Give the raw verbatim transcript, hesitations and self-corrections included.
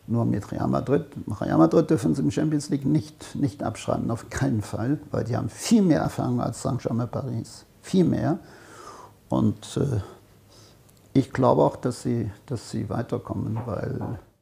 nur mit Real Madrid. Real Madrid dürfen sie im Champions League nicht, nicht abschreiben, auf keinen Fall, weil die haben viel mehr Erfahrung als Saint-Germain Paris. Viel mehr. Und äh, ich glaube auch, dass sie, dass sie weiterkommen, weil